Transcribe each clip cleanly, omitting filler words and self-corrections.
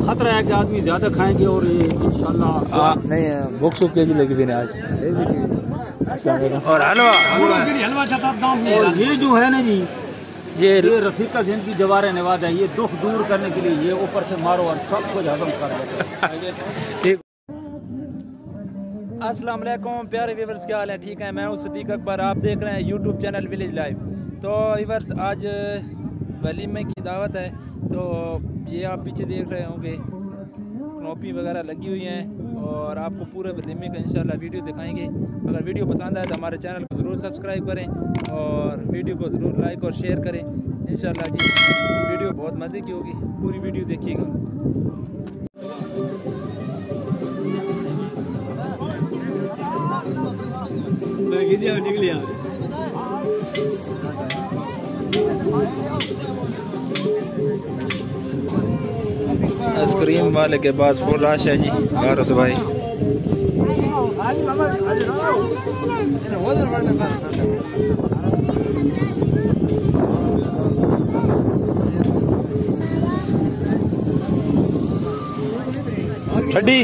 खतरा है कि आदमी ज्यादा खाएंगे और ये इंशाल्लाह नहीं भूख सूख के लगी भी आज। और हलवा और ये जो है ना जी ये रफीका जिनकी जवारे नवाज है, ये दुख दूर करने के लिए ये ऊपर से मारो और सब कुछ हजम कर देते। ठीक। अस्सलाम वालेकुम प्यारे व्यूअर्स, क्या हाल है? ठीक है, मैं हूँ सदीक अकबर, आप देख रहे हैं यूट्यूब चैनल विलेज लाइव। तो व्यूअर्स आज वलीमे की दावत है, तो ये आप पीछे देख रहे होंगे कनोपी वगैरह लगी हुई हैं और आपको पूरे वलीमे का इंशाल्लाह वीडियो दिखाएंगे। अगर वीडियो पसंद आए तो हमारे चैनल को ज़रूर सब्सक्राइब करें और वीडियो को ज़रूर लाइक और शेयर करें इंशाल्लाह जी। वीडियो बहुत मज़े की होगी, पूरी वीडियो देखिएगा। आइसक्रीम वाले के पास फुल रश है जी। वारस भाई हड्डी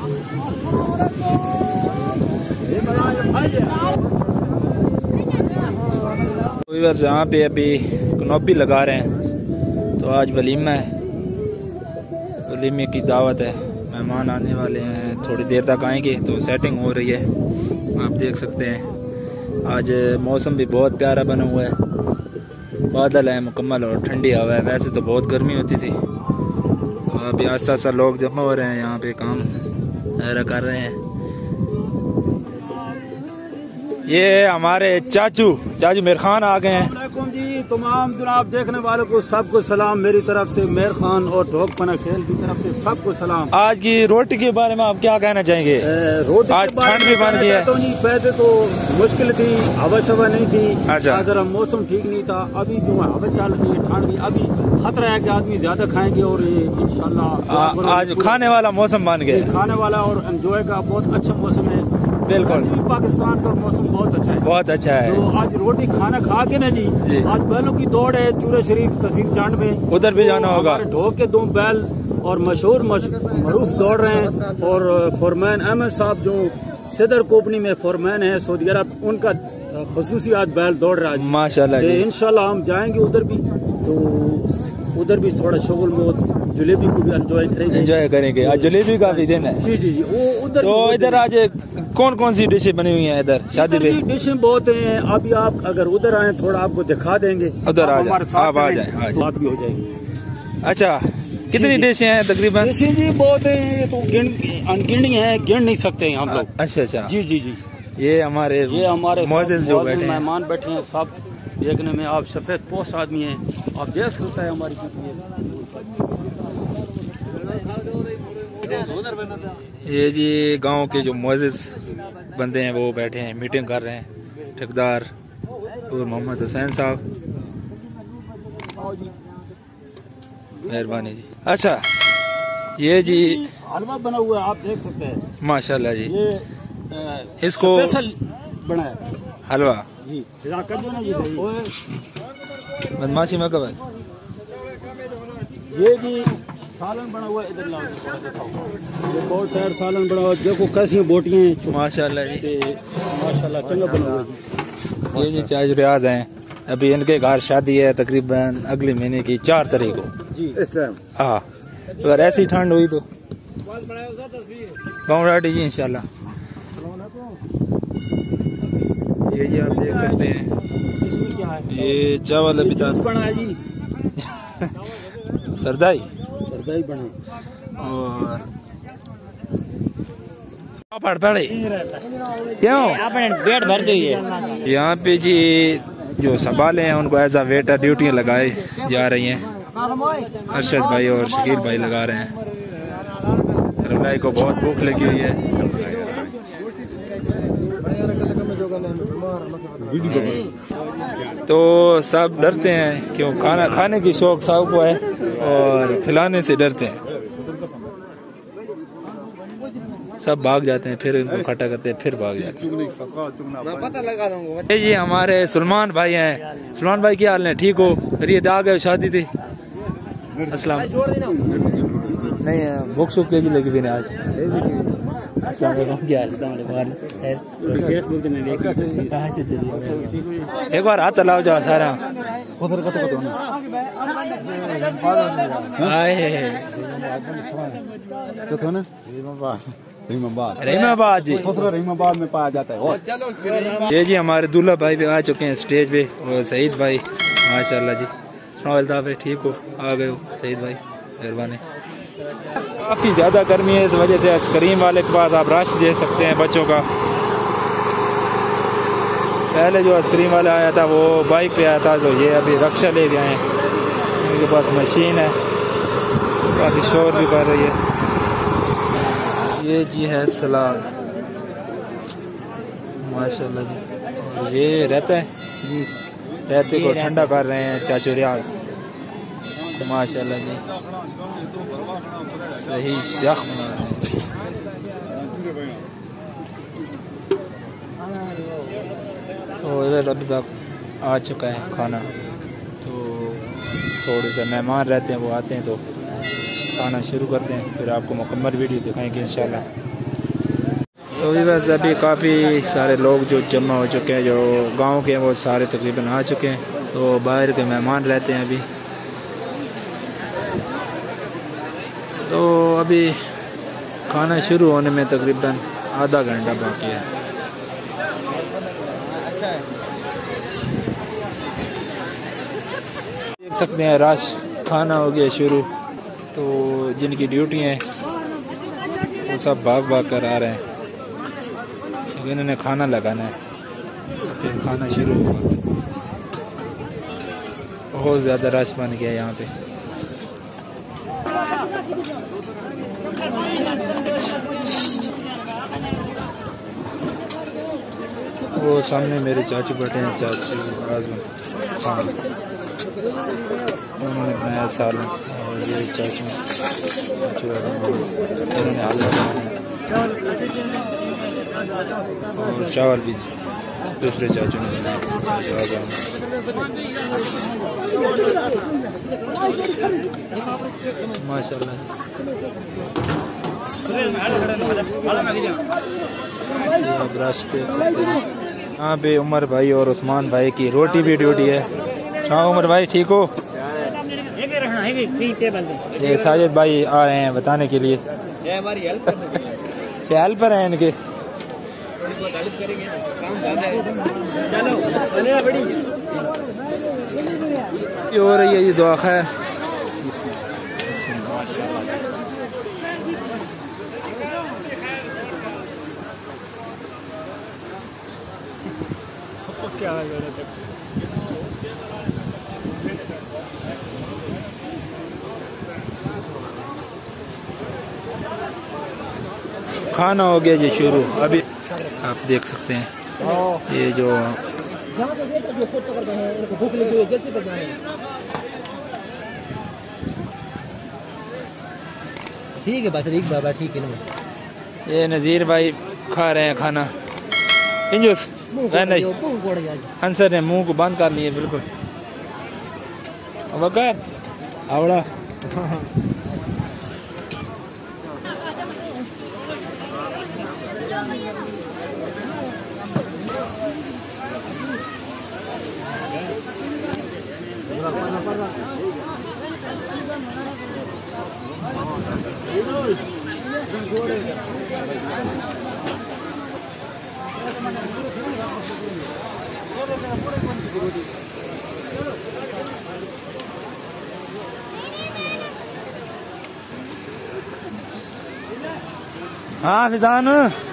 यहाँ पे अभी कनोपी लगा रहे हैं, तो आज वलीमा है, वलीमे की दावत है, मेहमान आने वाले हैं, थोड़ी देर तक आएंगे, तो सेटिंग हो रही है, आप देख सकते हैं। आज मौसम भी बहुत प्यारा बना हुआ है, बादल है मुकम्मल और ठंडी हवा है। वैसे तो बहुत गर्मी होती थी, तो अभी आस्ता आस्ता लोग जमा हो रहे हैं, यहाँ पे काम कर रहे हैं। ये हमारे चाचू मेर खान आ गए हैं जी। तमाम जनाब देखने वालों को सबको सलाम मेरी तरफ से, मेर खान और ढोकपना खेल की तरफ से सबको सलाम। आज की रोटी के बारे में आप क्या कहना चाहेंगे? रोटी आज ठंड भी बन गई है। तो नहीं, पहले तो मुश्किल थी, हवा शवा नहीं थी। अच्छा, जरा मौसम ठीक नहीं था। अभी जो हवा चल रही है, ठंड भी, अभी खतरा है कि आदमी ज्यादा खाएंगे और ये इंशाल्लाह आज खाने वाला मौसम बन गया, खाने वाला और एंजॉय का बहुत अच्छा मौसम है। बिल्कुल, पाकिस्तान का मौसम बहुत अच्छा है, बहुत अच्छा है। तो आज रोटी खाना खा के ना जी, आज बैलों की दौड़ है चूरा शरीफ तहसील जांड में, उधर भी जाना होगा। ढोक के 2 बैल और मशहूर मरूफ दौड़ रहे हैं, और फॉरमैन अहमद साहब जो सदर कोपनी में फॉरमैन है सऊदी अरब, उनका खसूसी आज बैल दौड़ रहा है माशाल्लाह। इंशाल्लाह हम जाएंगे उधर भी, तो उधर भी थोड़ा शगुल में जलेबी को भी एंजॉय करेंगे। आज जलेबी का भी दिन है। जी जी जी, वो उधर। तो इधर आज कौन कौन सी डिशें बनी हुई हैं? इधर शादी पे डिशें बहुत हैं। अभी आप अगर उधर आए थोड़ा आपको दिखा देंगे, उधर आ जाए, आप आ जाए, बात भी हो जाएगी। अच्छा, कितनी डिशें हैं तकरीबन? डिशें जी बहुत है, ये तो अनगिनती है, गिन नहीं सकते हम लोग। अच्छा अच्छा, जी जी जी। ये हमारे मोअज़्ज़िज़ जो बैठे हैं, मेहमान बैठे हैं, सब देखने में आप सफेद पोश आदमी हैं, आप देख सकते हैं हमारी ये जी गांव के जो मोअज़्ज़िज़ बंदे हैं वो बैठे हैं, मीटिंग कर रहे हैं। ठेकेदार और मोहम्मद हुसैन साहब, मेहरबानी जी। अच्छा, ये जी हलवा बना हुआ है, आप देख सकते हैं माशाल्लाह जी। ये इसको स्पेशल बना है हलवा जी। बदमाशी में कब? ये जी सालन बना हुआ है, इधर लाओ ये बहुत तैयार सालन बना हुआ, देखो कैसी बोटियां माशाल्लाह जी, माशाल्लाह चंगा बना हुआ। ये जी चाय रियाज हैं, अभी इनके घर शादी है तकरीबन अगले महीने की 4 तारीख को जी। हाँ, अगर ऐसी ठंड हुई तो गाँव जी इंशाल्लाह। ये आप देख सकते हैं, इसमें क्या है? ये चावल अभी तक बना है जी, सरदाई बना और पापड़ पड़े क्यों अपने पेट भर है। यहाँ पे जी जो संभाले हैं उनको एज आ वेटर ड्यूटियाँ लगाई जा रही हैं। अरशद भाई और शकील भाई लगा रहे हैं। रमलाई को बहुत भूख लगी हुई है। तो सब डरते हैं, क्यों खाना खाने की शौक साहब को है और खिलाने से डरते हैं। सब भाग जाते हैं, फिर इनको इकट्ठा करते हैं, फिर भाग जाते हैं। पता लगा दूंगा। ये हमारे सलमान भाई हैं। सलमान भाई क्या हाल है? ठीक हो? फिर ये आ गए शादी थी। अस्सलाम। नहीं भूख सूख के लगी भी नहीं आज। क्या एक बार हाथ चलाओ जाओ सारा रहीमाबाद जी, रहीमाबाद में पाया जाता है। ये जी हमारे दूल्हा भाई भी आ चुके हैं स्टेज पे और सईद भाई माशाल्लाह जी। भाई ठीक हो, आ गए हो सईद भाई, मेहरबानी। काफ़ी ज़्यादा गर्मी है, इस वजह से आइसक्रीम वाले के पास आप रश दे सकते हैं बच्चों का। पहले जो आइसक्रीम वाला आया था वो बाइक पे आया था, तो ये अभी रक्षा ले गए हैं, उनके पास मशीन है, काफ़ी शोर भी कर रही है। ये जी है सलाद माशाल्लाह जी। और ये रहता है जी, रहते को ठंडा कर रहे हैं चाचू रियाज माशाल्लाह जी, सही शेख बना रहे हैं। तो इधर अभी तक आ चुका है खाना, तो थोड़े से मेहमान रहते हैं वो आते हैं तो खाना शुरू करते हैं, फिर आपको मुकम्मल वीडियो दिखाएंगे इंशाल्लाह। तो बस अभी काफ़ी सारे लोग जो जमा हो चुके हैं, जो गांव के हैं वो सारे तकरीबन आ चुके हैं, तो बाहर के मेहमान रहते हैं अभी। तो अभी खाना शुरू होने में तकरीबन आधा घंटा बाकी है। देख सकते हैं रश, खाना हो गया शुरू, तो जिनकी ड्यूटी है वो सब भाग भाग कर आ रहे हैं, क्योंकि इन्होंने खाना लगाना है, फिर खाना शुरू होगा। बहुत ज़्यादा रश बन गया यहाँ पे। वो सामने मेरे चाचू बैठे हैं, चाचू आजम खान, उन्होंने बनाया सालन, और ये चाचू उन्होंने आलू बनाया, और चावल भी दूसरे चाचू ने बनाया माशाल्लाह। यहाँ पे उमर भाई और उस्मान भाई की रोटी भी ड्यूटी है। हाँ उमर भाई ठीक हो? ये साजिद भाई आ रहे हैं बताने के लिए, ये हेल्पर हैं इनके। ये हो रही है ये दुआ खैर। खाना हो गया जी शुरू, अभी आप देख सकते हैं ये जो ठीक है बस ठीक बाबा ठीक है ना। ये नज़ीर भाई खा रहे हैं खाना, इंजूस आंसर ने मुंह को बंद कर लिए बिल्कुल। वक़्त आवड़ा हाँ फिजान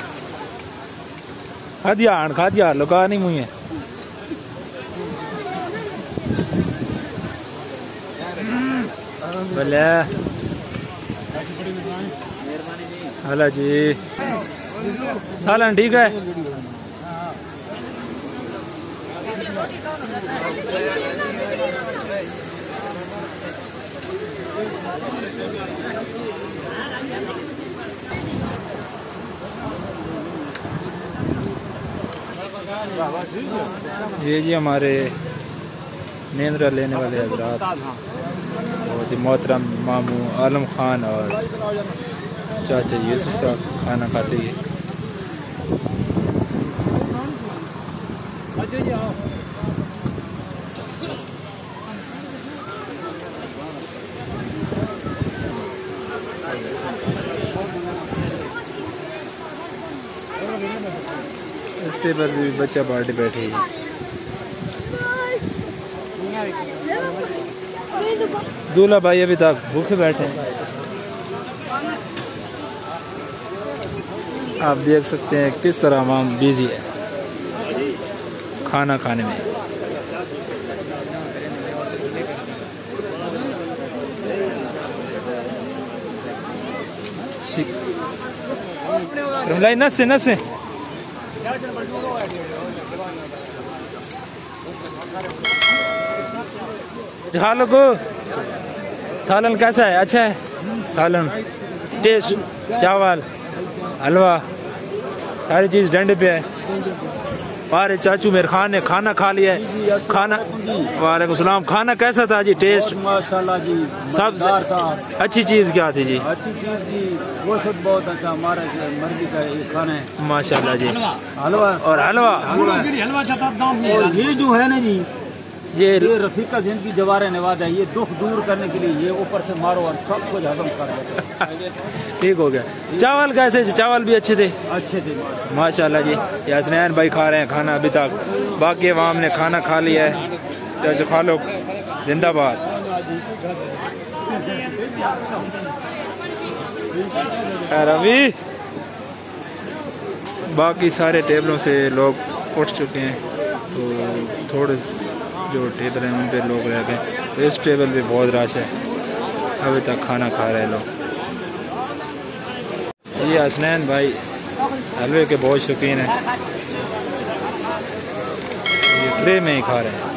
खा दिया लुका नहीं मुझे। भले हला जी सालन ठीक है। ये जी हमारे नेंद्रा लेने वाले हजरात, और जी मोहतरम मामू आलम खान और चाचा यूसुफ साहब खाना खाते ही। इस टेबल पे भी बच्चा पार्टी बैठी है। दूल्हा भाई अभी तक भूखे बैठे हैं। आप देख सकते हैं किस तरह आवाम बिजी है खाना खाने में। नसे नसे झालो को सालन कैसा है? अच्छा है सालन, टेस्ट, चावल, हलवा, सारी चीज डंडे पे है। हमारे चाचू मेरे खान ने खाना खा लिया है। खाना वालेकुम सलाम। खाना कैसा था जी? टेस्ट माशाल्लाह जी, सब अच्छी चीज क्या थी जी? अच्छी चीज जी, वो सब बहुत अच्छा, हमारा मर्जी का खाना है माशाल्लाह जी। हलवा और हलवा और ये जो है ना जी, ये रफीका जिंदगी जवारे नवादा है। ये दुख दूर करने के लिए ये ऊपर से मारो और सब कुछ हजम कर देते। ठीक हो गया। चावल कैसे? चावल भी अच्छे थे? अच्छे थे माशाल्लाह जी। ये हसनैन भाई खा रहे हैं खाना अभी तक, बाकी अवाम ने खाना खा लिया है। चाचा खा लो, जिंदाबाद। रवि बाकी सारे टेबलों से लोग उठ चुके हैं, तो थोड़े जो टेबल हैं उन पे लोग रह गए। तो इस टेबल पे बहुत रश है, अभी तक खाना खा रहे हैं लोग। ये हसनैन भाई हलवे के बहुत शौकीन हैं, ये ट्रे में ही खा रहे हैं।